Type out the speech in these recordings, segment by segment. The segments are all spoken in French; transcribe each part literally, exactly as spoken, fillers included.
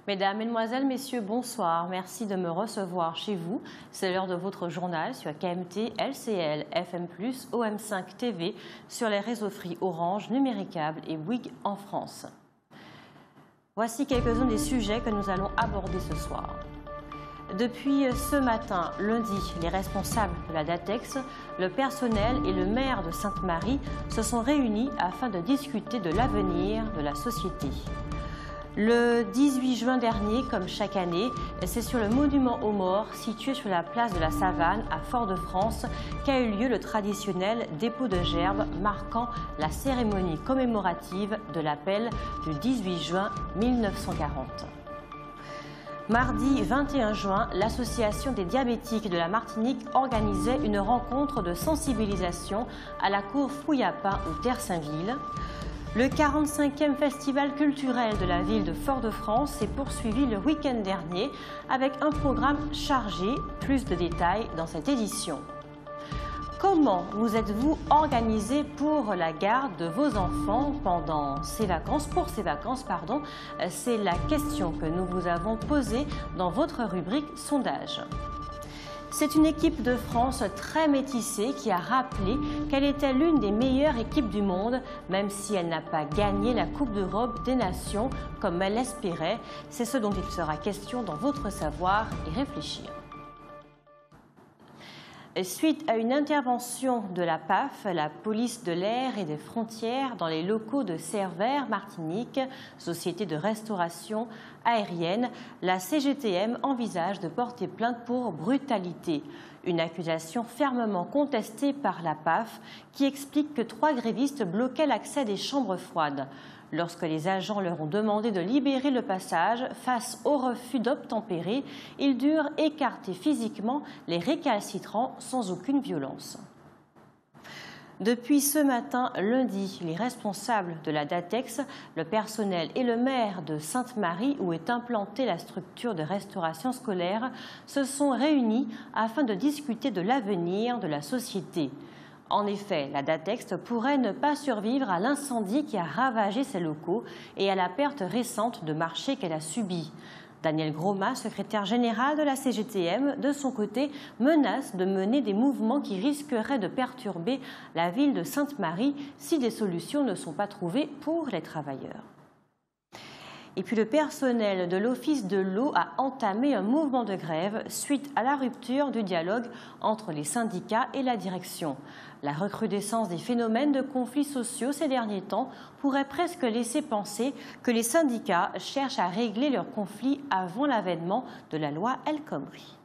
Mesdames, Mesdemoiselles, Messieurs, bonsoir. Merci de me recevoir chez vous. C'est l'heure de votre journal sur K M T, L C L, F M plus, O M cinq T V, sur les réseaux Free, Orange, Numéricable et Bouygues en France. Voici quelques-uns des sujets que nous allons aborder ce soir. Depuis ce matin, lundi, les responsables de la DATEX, le personnel et le maire de Sainte-Marie se sont réunis afin de discuter de l'avenir de la société. Le dix-huit juin dernier, comme chaque année, c'est sur le monument aux morts situé sur la place de la Savane à Fort-de-France qu'a eu lieu le traditionnel dépôt de gerbes marquant la cérémonie commémorative de l'appel du dix-huit juin mille neuf cent quarante. Mardi vingt et un juin, l'Association des diabétiques de la Martinique organisait une rencontre de sensibilisation à la cour Fouillapin ou Terre-Saint-Ville. Le quarante-cinquième festival culturel de la ville de Fort-de-France s'est poursuivi le week-end dernier avec un programme chargé. Plus de détails dans cette édition. Comment vous êtes-vous organisé pour la garde de vos enfants pendant ces vacances, pour ces vacances, pardon, c'est la question que nous vous avons posée dans votre rubrique sondage. C'est une équipe de France très métissée qui a rappelé qu'elle était l'une des meilleures équipes du monde, même si elle n'a pas gagné la Coupe d'Europe des Nations comme elle l'espérait. C'est ce dont il sera question dans votre savoir et réfléchir. Suite à une intervention de la P A F, la police de l'air et des frontières, dans les locaux de Cervère Martinique, société de restauration aérienne, la C G T M envisage de porter plainte pour brutalité. Une accusation fermement contestée par la P A F qui explique que trois grévistes bloquaient l'accès des chambres froides. Lorsque les agents leur ont demandé de libérer le passage face au refus d'obtempérer, ils durent écarter physiquement les récalcitrants sans aucune violence. Depuis ce matin, lundi, les responsables de la DATEX, le personnel et le maire de Sainte-Marie, où est implantée la structure de restauration scolaire, se sont réunis afin de discuter de l'avenir de la société. En effet, la DATEX pourrait ne pas survivre à l'incendie qui a ravagé ses locaux et à la perte récente de marché qu'elle a subie. Daniel Groma, secrétaire général de la C G T M, de son côté, menace de mener des mouvements qui risqueraient de perturber la ville de Sainte-Marie si des solutions ne sont pas trouvées pour les travailleurs. Et puis le personnel de l'Office de l'eau a entamé un mouvement de grève suite à la rupture du dialogue entre les syndicats et la direction. La recrudescence des phénomènes de conflits sociaux ces derniers temps pourrait presque laisser penser que les syndicats cherchent à régler leurs conflits avant l'avènement de la loi El Khomri.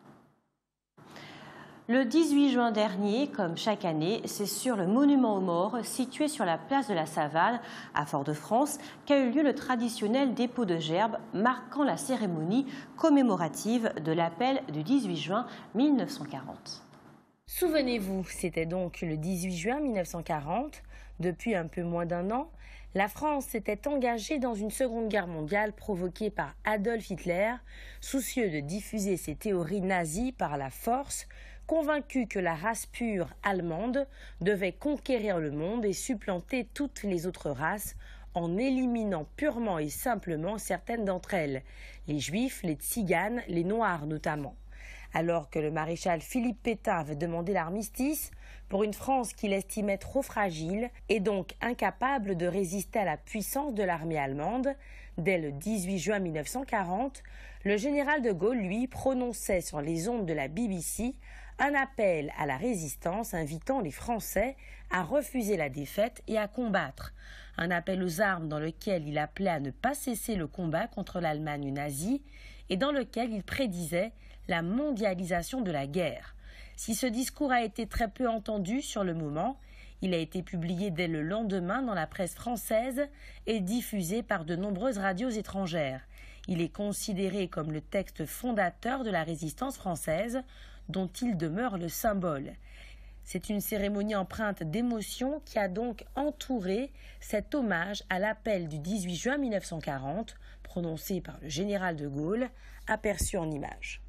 Le dix-huit juin dernier, comme chaque année, c'est sur le monument aux morts situé sur la place de la Savane à Fort-de-France qu'a eu lieu le traditionnel dépôt de gerbes marquant la cérémonie commémorative de l'appel du dix-huit juin mille neuf cent quarante. Souvenez-vous, c'était donc le dix-huit juin mille neuf cent quarante. Depuis un peu moins d'un an, la France s'était engagée dans une seconde guerre mondiale provoquée par Adolf Hitler, soucieux de diffuser ses théories nazies par la force, convaincu que la race pure allemande devait conquérir le monde et supplanter toutes les autres races en éliminant purement et simplement certaines d'entre elles, les juifs, les tziganes, les noirs notamment. Alors que le maréchal Philippe Pétain avait demandé l'armistice pour une France qu'il estimait trop fragile et donc incapable de résister à la puissance de l'armée allemande, dès le dix-huit juin mille neuf cent quarante, le général de Gaulle, lui, prononçait sur les ondes de la B B C un appel à la résistance invitant les Français à refuser la défaite et à combattre. Un appel aux armes dans lequel il appelait à ne pas cesser le combat contre l'Allemagne nazie et dans lequel il prédisait la mondialisation de la guerre. Si ce discours a été très peu entendu sur le moment, il a été publié dès le lendemain dans la presse française et diffusé par de nombreuses radios étrangères. Il est considéré comme le texte fondateur de la résistance française, dont il demeure le symbole. C'est une cérémonie empreinte d'émotion qui a donc entouré cet hommage à l'appel du dix-huit juin mille neuf cent quarante, prononcé par le général de Gaulle, aperçu en images.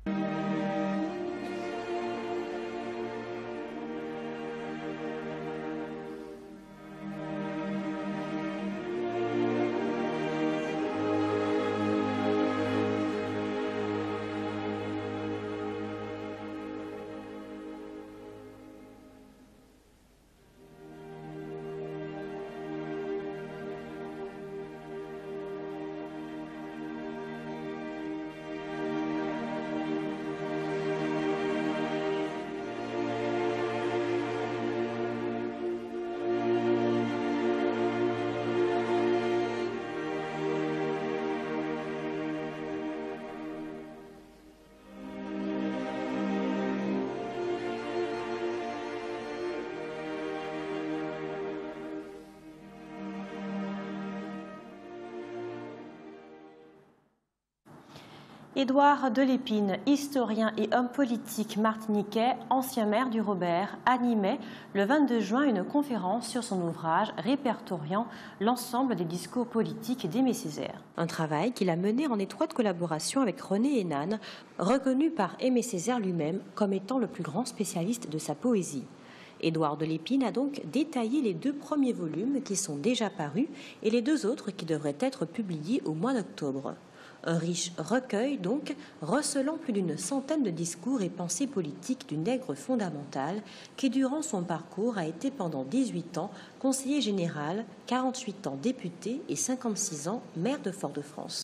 Édouard Delépine, historien et homme politique martiniquais, ancien maire du Robert, animait le vingt-deux juin une conférence sur son ouvrage répertoriant l'ensemble des discours politiques d'Aimé Césaire. Un travail qu'il a mené en étroite collaboration avec René Hénane, reconnu par Aimé Césaire lui-même comme étant le plus grand spécialiste de sa poésie. Édouard Delépine a donc détaillé les deux premiers volumes qui sont déjà parus et les deux autres qui devraient être publiés au mois d'octobre. Un riche recueil, donc, recelant plus d'une centaine de discours et pensées politiques du nègre fondamental qui, durant son parcours, a été pendant dix-huit ans conseiller général, quarante-huit ans député et cinquante-six ans maire de Fort-de-France.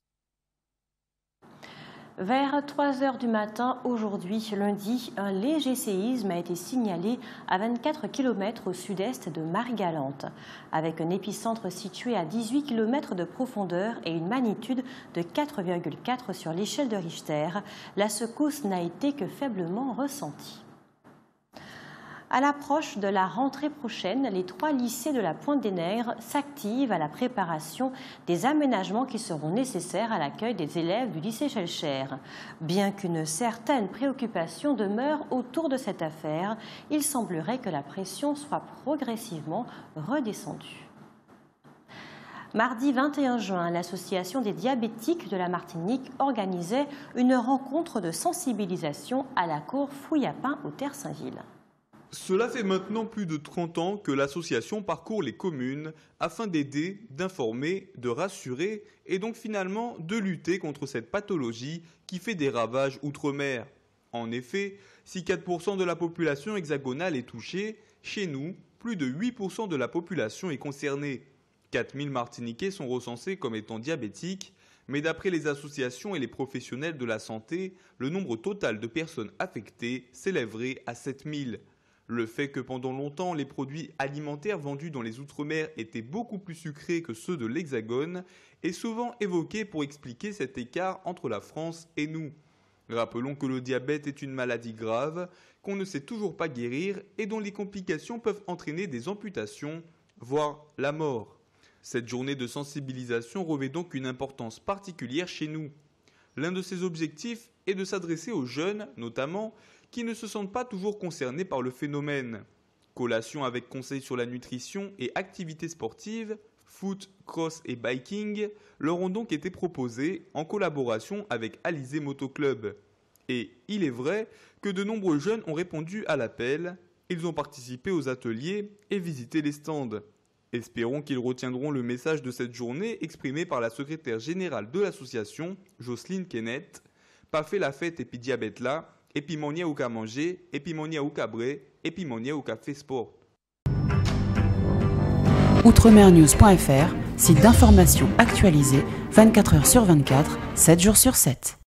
Vers trois heures du matin, aujourd'hui, lundi, un léger séisme a été signalé à vingt-quatre kilomètres au sud-est de Marie-Galante, avec un épicentre situé à dix-huit kilomètres de profondeur et une magnitude de quatre virgule quatre sur l'échelle de Richter. La secousse n'a été que faiblement ressentie. À l'approche de la rentrée prochaine, les trois lycées de la Pointe-des-Nègres s'activent à la préparation des aménagements qui seront nécessaires à l'accueil des élèves du lycée Schellcher. Bien qu'une certaine préoccupation demeure autour de cette affaire, il semblerait que la pression soit progressivement redescendue. Mardi vingt et un juin, l'Association des diabétiques de la Martinique organisait une rencontre de sensibilisation à la cour Fouillapin au Terre-Saint-Gilles. Cela fait maintenant plus de trente ans que l'association parcourt les communes afin d'aider, d'informer, de rassurer et donc finalement de lutter contre cette pathologie qui fait des ravages outre-mer. En effet, si quatre pour cent de la population hexagonale est touchée, chez nous, plus de huit pour cent de la population est concernée. quatre mille Martiniquais sont recensés comme étant diabétiques, mais d'après les associations et les professionnels de la santé, le nombre total de personnes affectées s'élèverait à sept mille. Le fait que pendant longtemps, les produits alimentaires vendus dans les Outre-mer étaient beaucoup plus sucrés que ceux de l'Hexagone est souvent évoqué pour expliquer cet écart entre la France et nous. Rappelons que le diabète est une maladie grave, qu'on ne sait toujours pas guérir et dont les complications peuvent entraîner des amputations, voire la mort. Cette journée de sensibilisation revêt donc une importance particulière chez nous. L'un de ses objectifs est de s'adresser aux jeunes, notamment, qui ne se sentent pas toujours concernés par le phénomène. Collation avec conseils sur la nutrition et activités sportives, foot, cross et biking leur ont donc été proposés en collaboration avec Alizé Moto Club. Et il est vrai que de nombreux jeunes ont répondu à l'appel, ils ont participé aux ateliers et visité les stands. Espérons qu'ils retiendront le message de cette journée exprimé par la secrétaire générale de l'association, Jocelyne Kenneth. Pas fait la fête et puis diabète là, et puis mon ou qu'à manger, et puis mon ou qu'à bré, et puis mon ou qu'à fait sport. outremernews point f r, site d'information actualisé vingt-quatre heures sur vingt-quatre, sept jours sur sept.